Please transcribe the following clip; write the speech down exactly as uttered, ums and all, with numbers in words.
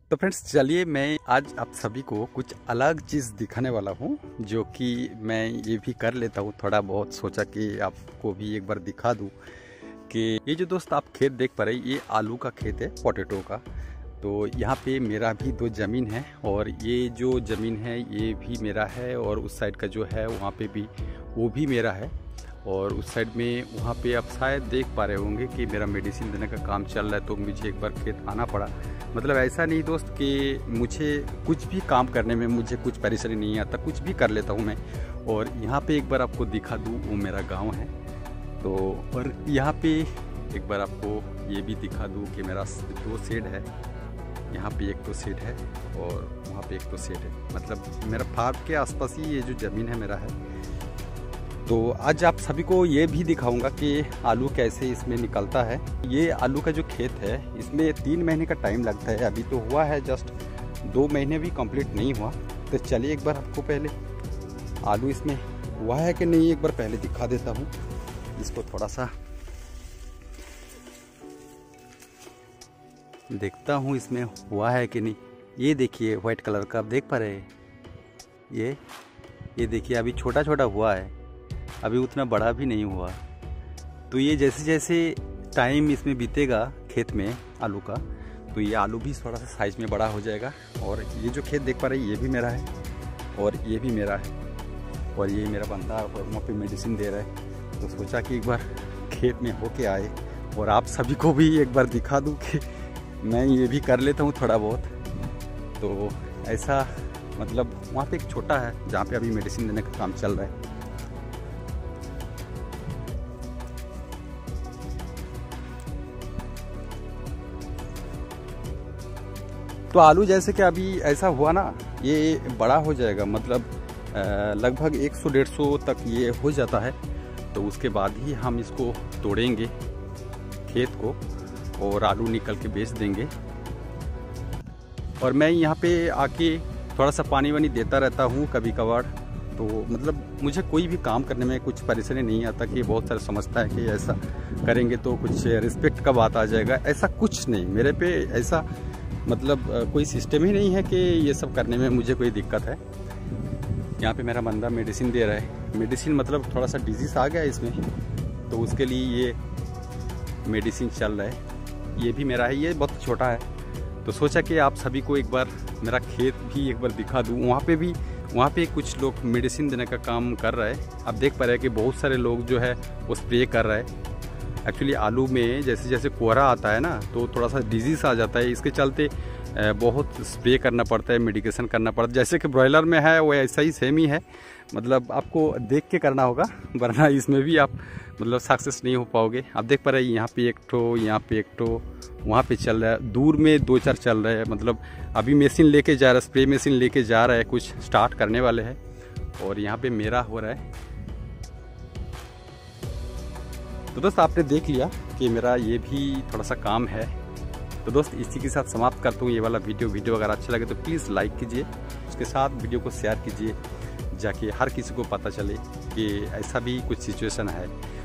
तो फ्रेंड्स चलिए मैं आज आप सभी को कुछ अलग चीज़ दिखाने वाला हूँ, जो कि मैं ये भी कर लेता हूँ। थोड़ा बहुत सोचा कि आपको भी एक बार दिखा दूँ कि ये जो दोस्त आप खेत देख पा रहे हैं, ये आलू का खेत है, पोटैटो का। तो यहाँ पे मेरा भी दो ज़मीन है और ये जो ज़मीन है ये भी मेरा है, और उस साइड का जो है वहाँ पे भी वो भी मेरा है। और उस साइड में वहाँ पे आप शायद देख पा रहे होंगे कि मेरा मेडिसिन देने का काम चल रहा है, तो मुझे एक बार खेत आना पड़ा। मतलब ऐसा नहीं दोस्त कि मुझे कुछ भी काम करने में मुझे कुछ परेशानी नहीं आता, कुछ भी कर लेता हूँ मैं। और यहाँ पे एक बार आपको दिखा दूँ, वो मेरा गांव है। तो और यहाँ पे एक बार आपको ये भी दिखा दूँ कि मेरा दो शेड है। यहाँ पे एक तो शेड है और वहाँ पे एक तो शेड है। मतलब मेरा फार्म के आसपास ही ये जो ज़मीन है मेरा है। तो आज आप सभी को ये भी दिखाऊंगा कि आलू कैसे इसमें निकलता है। ये आलू का जो खेत है इसमें तीन महीने का टाइम लगता है। अभी तो हुआ है जस्ट दो महीने भी कंप्लीट नहीं हुआ। तो चलिए एक बार आपको पहले आलू इसमें हुआ है कि नहीं एक बार पहले दिखा देता हूँ। इसको थोड़ा सा देखता हूँ इसमें हुआ है कि नहीं। ये देखिए वाइट कलर का आप देख पा रहे हैं, ये ये देखिए अभी छोटा छोटा हुआ है, अभी उतना बड़ा भी नहीं हुआ। तो ये जैसे जैसे टाइम इसमें बीतेगा खेत में आलू का, तो ये आलू भी थोड़ा सा साइज में बड़ा हो जाएगा। और ये जो खेत देख पा रहे हैं ये भी मेरा है और ये भी मेरा है, और ये मेरा बंदा और वहाँ पे मेडिसिन दे रहा है। तो सोचा कि एक बार खेत में होके आए और आप सभी को भी एक बार दिखा दूँ कि मैं ये भी कर लेता हूँ थोड़ा बहुत। तो ऐसा मतलब वहाँ पे एक छोटा है जहाँ पे अभी मेडिसिन देने का काम चल रहा है। तो आलू जैसे कि अभी ऐसा हुआ ना, ये बड़ा हो जाएगा। मतलब लगभग एक सौ डेढ़ सौ तक ये हो जाता है। तो उसके बाद ही हम इसको तोड़ेंगे खेत को और आलू निकल के बेच देंगे। और मैं यहाँ पे आके थोड़ा सा पानी वानी देता रहता हूँ कभी कभार। तो मतलब मुझे कोई भी काम करने में कुछ परेशानी नहीं आता कि बहुत सारे समझता है कि ऐसा करेंगे तो कुछ रिस्पेक्ट का बात आ जाएगा। ऐसा कुछ नहीं मेरे पे, ऐसा मतलब कोई सिस्टम ही नहीं है कि ये सब करने में मुझे कोई दिक्कत है। यहाँ पे मेरा बंदा मेडिसिन दे रहा है। मेडिसिन मतलब थोड़ा सा डिजीज़ आ गया है इसमें, तो उसके लिए ये मेडिसिन चल रहा है। ये भी मेरा है, ये बहुत छोटा है। तो सोचा कि आप सभी को एक बार मेरा खेत भी एक बार दिखा दूँ। वहाँ पे भी वहाँ पे कुछ लोग मेडिसिन देने का काम कर रहा है। आप देख पा रहे हैं कि बहुत सारे लोग जो है वो स्प्रे कर रहा है। एक्चुअली आलू में जैसे जैसे कोहरा आता है ना, तो थोड़ा सा डिजीज़ आ जाता है। इसके चलते बहुत स्प्रे करना पड़ता है, मेडिकेशन करना पड़ता है। जैसे कि ब्रॉयलर में है वो ऐसा ही सेम ही है। मतलब आपको देख के करना होगा, वरना इसमें भी आप मतलब सक्सेस नहीं हो पाओगे। आप देख पा रहे हैं यहाँ पे एक ठो, यहाँ पे एक ठो, वहाँ पे चल रहा है, दूर में दो चार चल रहे हैं। मतलब अभी मशीन लेके जा रहा है, स्प्रे मशीन लेके जा रहा है, कुछ स्टार्ट करने वाले हैं। और यहाँ पे मेरा हो रहा है। तो दोस्त आपने देख लिया कि मेरा ये भी थोड़ा सा काम है। तो दोस्त इसी के साथ समाप्त करता हूँ ये वाला वीडियो। वीडियो अगर अच्छा लगे तो प्लीज़ लाइक कीजिए, उसके साथ वीडियो को शेयर कीजिए, जाके हर किसी को पता चले कि ऐसा भी कुछ सिचुएशन है।